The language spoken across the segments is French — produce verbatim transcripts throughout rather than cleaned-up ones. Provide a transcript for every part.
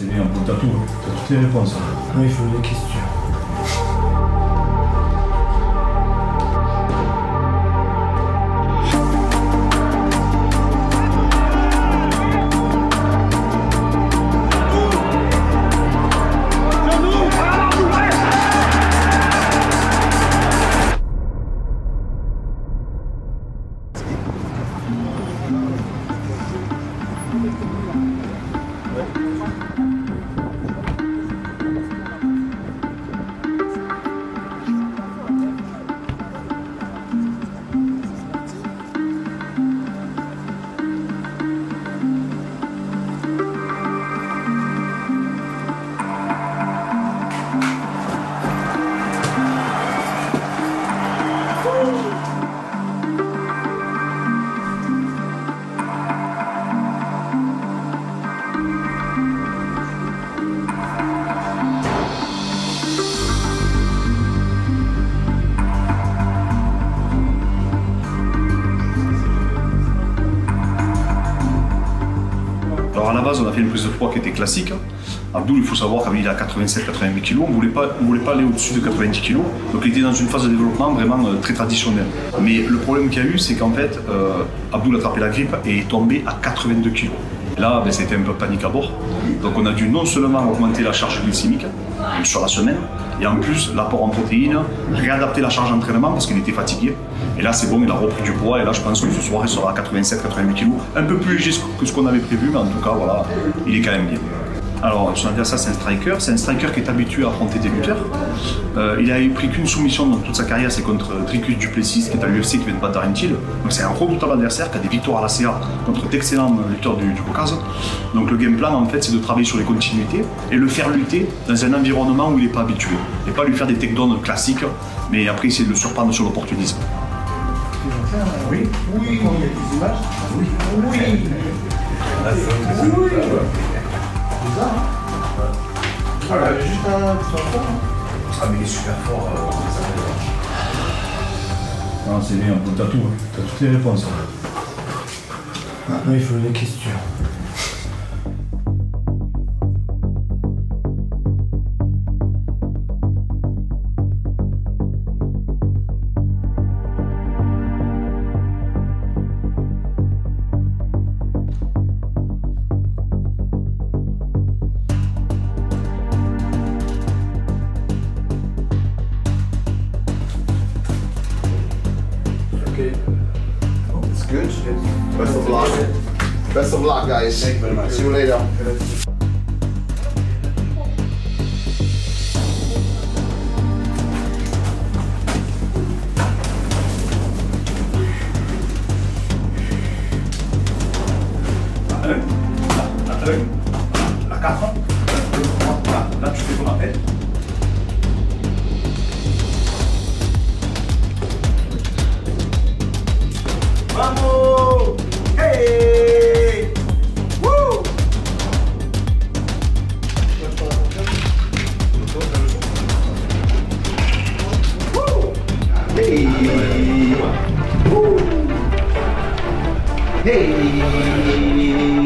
c'est bien, t'as tout, t'as toutes les réponses. Oui, il faut des questions. Alors à la base, on a fait une prise de poids qui était classique. Abdoul, il faut savoir qu'il est à quatre-vingt-sept quatre-vingt-huit kilos, on ne voulait pas, on voulait pas aller au-dessus de quatre-vingt-dix kilos, donc il était dans une phase de développement vraiment euh, très traditionnelle. Mais le problème qu'il y a eu, c'est qu'en fait, euh, Abdoul a attrapé la grippe et est tombé à quatre-vingt-deux kilos. Là, ben, c'était un peu panique à bord, donc on a dû non seulement augmenter la charge glycémique sur la semaine, et en plus l'apport en protéines, réadapter la charge d'entraînement parce qu'il était fatigué. Et là c'est bon, il a repris du poids et là je pense que ce soir il sera à quatre-vingt-sept quatre-vingt-huit kilos, un peu plus léger que ce qu'on avait prévu, mais en tout cas voilà, il est quand même bien. Alors, son adversaire, c'est un striker. C'est un striker qui est habitué à affronter des lutteurs. Euh, il a pris qu'une soumission dans toute sa carrière, c'est contre Dricus Du Plessis, qui est à l'U F C, qui vient de battre Darren Till. Donc, c'est un redoutable adversaire qui a des victoires à la C A contre d'excellents lutteurs du, du Caucase. Donc, le game plan, en fait, c'est de travailler sur les continuités et le faire lutter dans un environnement où il n'est pas habitué. Et pas lui faire des takedowns classiques, mais après, essayer de le surprendre sur l'opportunisme. Oui. Oui. Il y a des images. Oui. Oui. Oui. C'est ça, hein. Voilà, juste un petit enfant. Ah, mais il est super fort. Euh, non, c'est bien, t'as tout, t'as toutes les réponses. Maintenant, il faut des questions. Okay. It's good. Best of luck. Best of luck, guys. Thank you very much. See you later. La quatre. Là, tu fais ton appel. Vamos! Hey! Woo! Woo! Hey! Woo! Hey!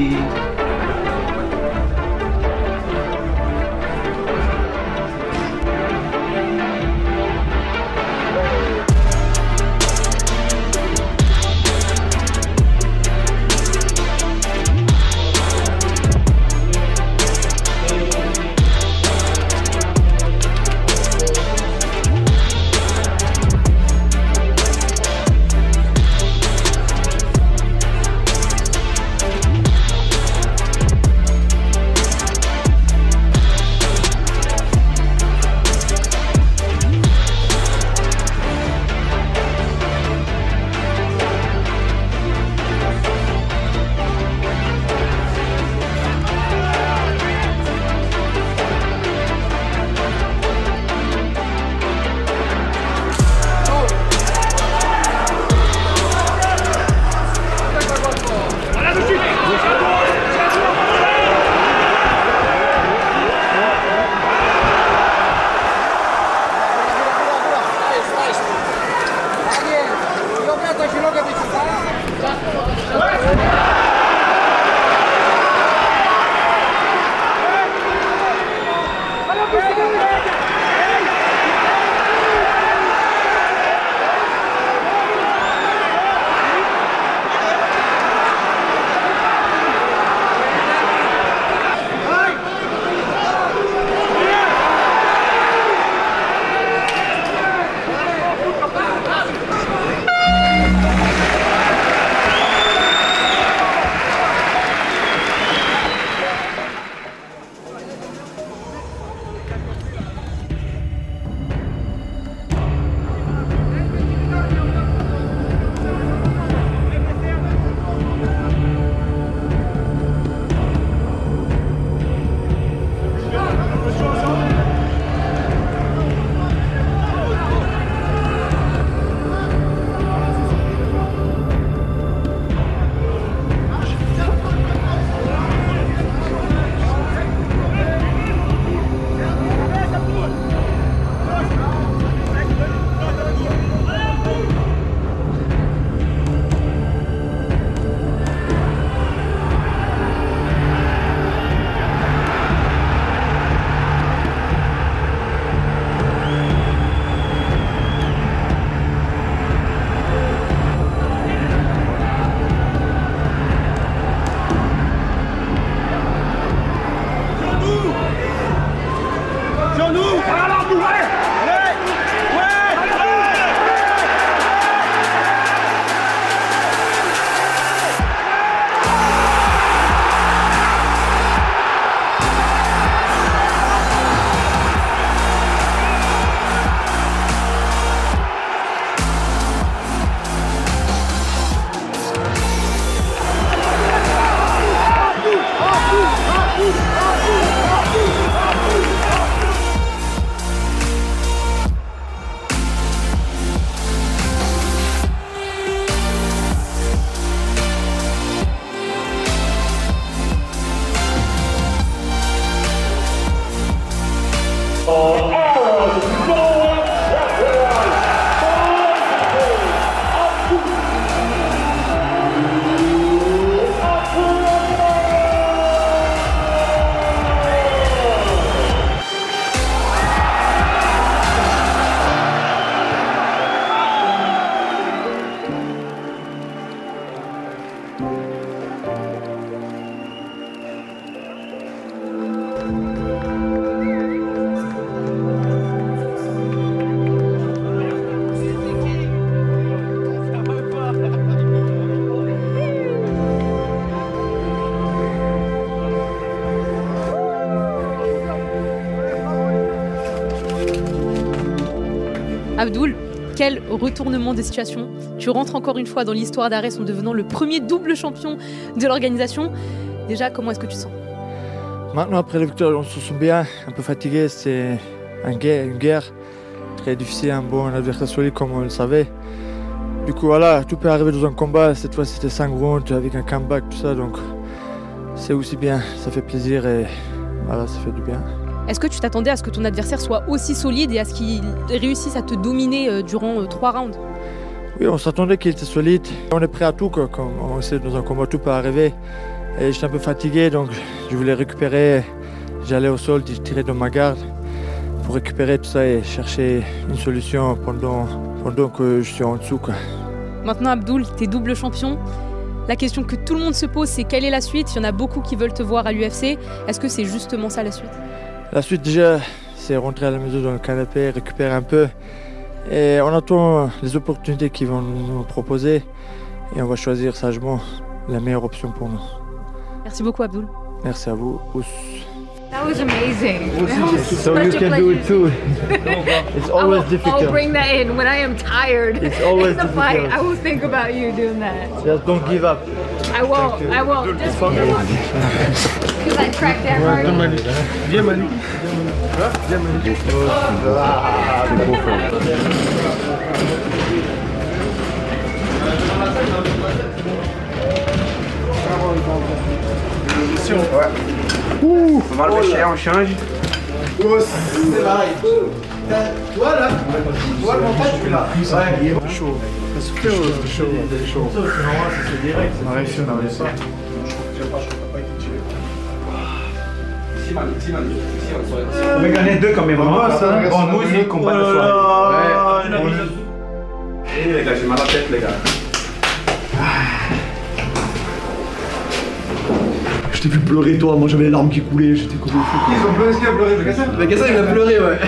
Abdoul, quel retournement de situation. Tu rentres encore une fois dans l'histoire d'Ares en devenant le premier double champion de l'organisation. Déjà, comment est-ce que tu te sens? Maintenant, après la victoire, on se sent bien, un peu fatigué. C'est une guerre, une guerre très difficile, un bon adversaire solide comme on le savait. Du coup, voilà, tout peut arriver dans un combat. Cette fois, c'était cinq rounds avec un comeback, tout ça. Donc, c'est aussi bien, ça fait plaisir et voilà, ça fait du bien. Est-ce que tu t'attendais à ce que ton adversaire soit aussi solide et à ce qu'il réussisse à te dominer durant trois rounds? Oui, on s'attendait qu'il était solide. On est prêt à tout, quoi. Quand on sait dans un combat, tout peut arriver. Et j'étais un peu fatigué, donc je voulais récupérer. J'allais au sol, je tirais dans ma garde pour récupérer tout ça et chercher une solution pendant, pendant que je suis en dessous, quoi. Maintenant, Abdoul, tu es double champion. La question que tout le monde se pose, c'est quelle est la suite? Il y en a beaucoup qui veulent te voir à l'U F C. Est-ce que c'est justement ça la suite? La suite, déjà, c'est rentrer à la maison dans le canapé, récupérer un peu. Et on attend les opportunités qu'ils vont nous proposer. Et on va choisir sagement la meilleure option pour nous. Merci beaucoup, Abdoul. Merci à vous. That was amazing. That was So such you a can pleasure do it to too. see. It's I always will, difficult. I'll bring that in when I am tired. It's always in the fight. difficult. I will think about you doing that. Just don't give up. I won't. I won't. Just because I tracked that hard. Viens Manu. Viens Manu. Ouh, on va le cher, on change. C'est pareil. Tu vois là, tu vois le montage, tu là. Ouais. Chaud. Parce que chaud, chaud. C'est direct. On a réussi, on a réussi. On va gagner deux comme vraiment. Bon, nous aussi, combat de soir. Eh les gars, j'ai mal à la tête, les gars. Je t'ai vu pleurer toi, moi j'avais les larmes qui coulaient, j'étais comme un fou. Ils ont pleuré, est-ce qu'il a pleuré, le Gassan? Le Gassan, il a pleuré, ouais.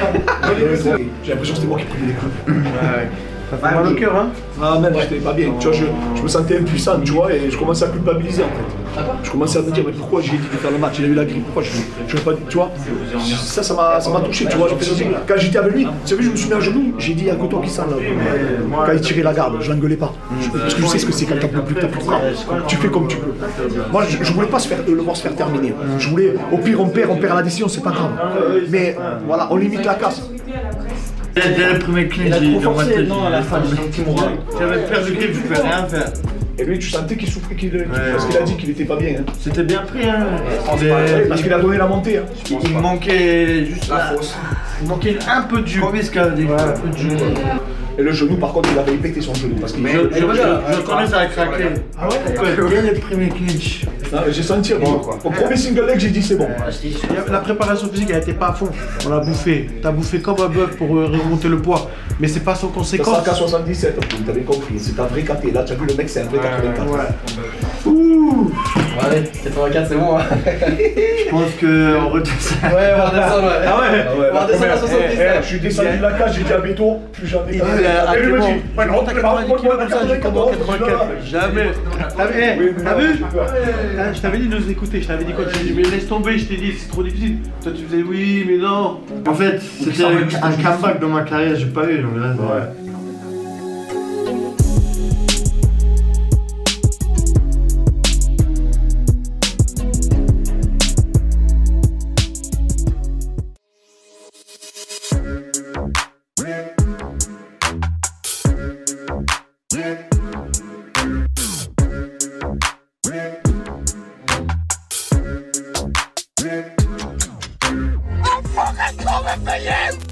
J'ai l'impression que c'était moi qui prenais les coups. Ouais. Ça fait mal au cœur, hein? Ah même, j'étais pas bien, tu vois, je, je me sentais impuissant, tu vois, et je commençais à culpabiliser en fait. Je commençais à me dire, mais pourquoi j'ai dit de faire le match, il a eu la grippe, pourquoi je je veux pas, tu vois. Ça, ça m'a ça m'a touché, tu vois. Quand j'étais avec lui, tu sais, je me suis mis à genoux, j'ai dit, il y a que toi qui sens là. Quand il tirait la garde, je l'engueulais pas. Parce que je sais ce que c'est quand t'as plus, t'as plus de frappe. Tu fais comme tu peux. Moi, je, je voulais pas se faire, le voir se faire terminer. Je voulais, au pire, on perd, on perd à la décision, c'est pas grave. Mais voilà, on limite la casse. Dès le premier clinch, Il a trop forcé, non, à la fin, j'ai senti mon bras. J'avais perdu le grip, je pouvais rien faire. Et lui, tu sentais qu'il souffrait, qu'il, qu'il, parce qu'il a dit qu'il était pas bien. Hein. C'était bien pris, hein. Ouais, parce qu'il a donné la montée. Hein. Il manquait juste La la fausse. Il manquait un peu de jus. Combien ce qu'il avait dit? Un peu de jus. Et le genou, par contre, il avait pété son genou. Parce qu'il Je, je, je, je connais ça a craqué. Ah ouais? Dès le premier clinch. J'ai senti, bon, au premier single leg, j'ai dit c'est bon. La préparation physique, elle était pas à fond. On a bouffé. T'as bouffé comme un bœuf pour remonter le poids. Mais c'est pas sans C'est conséquence. ça, K soixante-dix-sept, t'avais compris. C'est un vrai K T. Là, tu as vu, le mec, c'est un vrai quatre-vingt-quatre. Ouais. Ouh. Allez, quatre-vingt-quatre, c'est bon, hein. Je pense qu'on redescend. Ouais, on va redescendre, ouais. Ah ouais? On va redescendre à soixante-dix. Je suis descendu de la cage, j'ai dit à béton, plus jamais. Et lui me dit, ouais, non, t'as quatre-vingt-dix kilos comme ça, j'ai comment quatre-vingt-quatre? Jamais. T'as vu? T'as vu? Je t'avais dit de nous écouter, je t'avais dit quoi? Tu dit mais laisse tomber, je t'ai dit c'est trop difficile. Toi tu faisais oui mais non. En fait, c'était un comeback dans ma carrière, j'ai pas eu. Donc là, ouais. I'm fucking coming for you!